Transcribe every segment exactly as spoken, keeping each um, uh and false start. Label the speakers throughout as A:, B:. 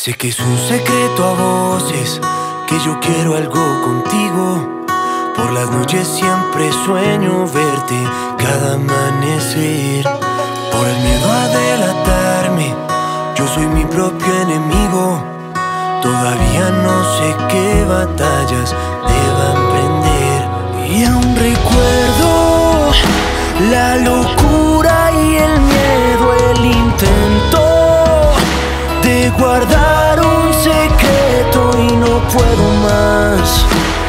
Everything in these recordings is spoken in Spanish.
A: Sé que es un secreto a voces que yo quiero algo contigo. Por las noches siempre sueño verte cada amanecer. Por el miedo a delatarme, yo soy mi propio enemigo. Todavía no sé qué batallas deba emprender. Y aún recuerdo la locura y el miedo, el intento de guardar un secreto y no puedo más.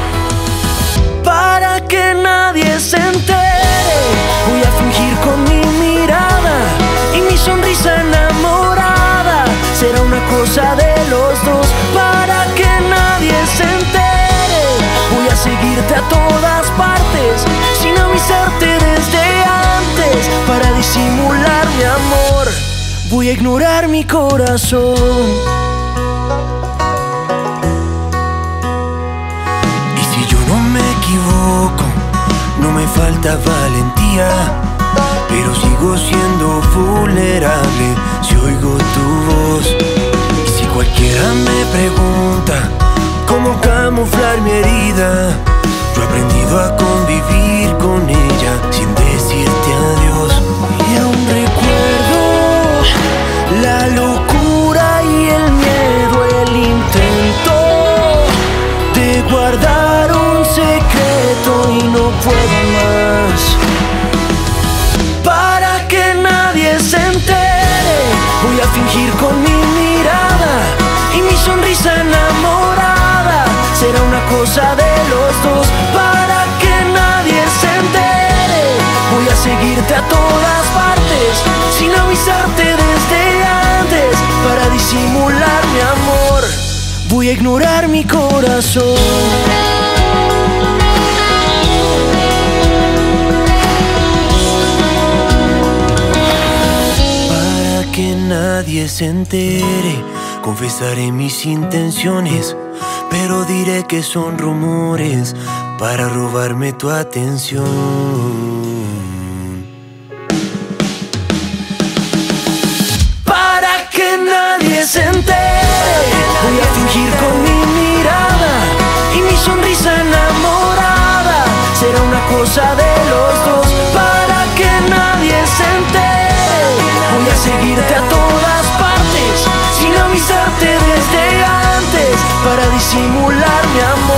A: Para que nadie se entere, voy a fingir con mi mirada y mi sonrisa enamorada. Será una cosa de los dos. Para que nadie se entere, voy a seguirte a todas partes sin avisarte desde antes. Para disimular mi amor, voy a ignorar mi corazón. Y si yo no me equivoco, no me falta valentía, pero sigo siendo vulnerable si oigo tu voz. Y si cualquiera me pregunta cómo camuflar mi herida, yo he aprendido a convivir con ella sin decirte adiós. Y aún recuerdo la locura y el miedo, el intento de guardar un secreto y no puedo más. Para que nadie se entere, voy a fingir con mi mirada y mi sonrisa enamorada. Será una cosa de los dos. Para que nadie se entere, voy a seguirte a todas partes sin avisarte desde antes. Para disimular mi amor, voy a ignorar mi corazón. Para que nadie se entere, confesaré mis intenciones, pero diré que son rumores para robarme tu atención. Para que nadie se entere, voy a fingir con mi mirada y mi sonrisa enamorada. Será una cosa de los dos. Para que nadie se entere, voy a seguirte a todas partes sin avisarte desde antes. Para disimular mi amor,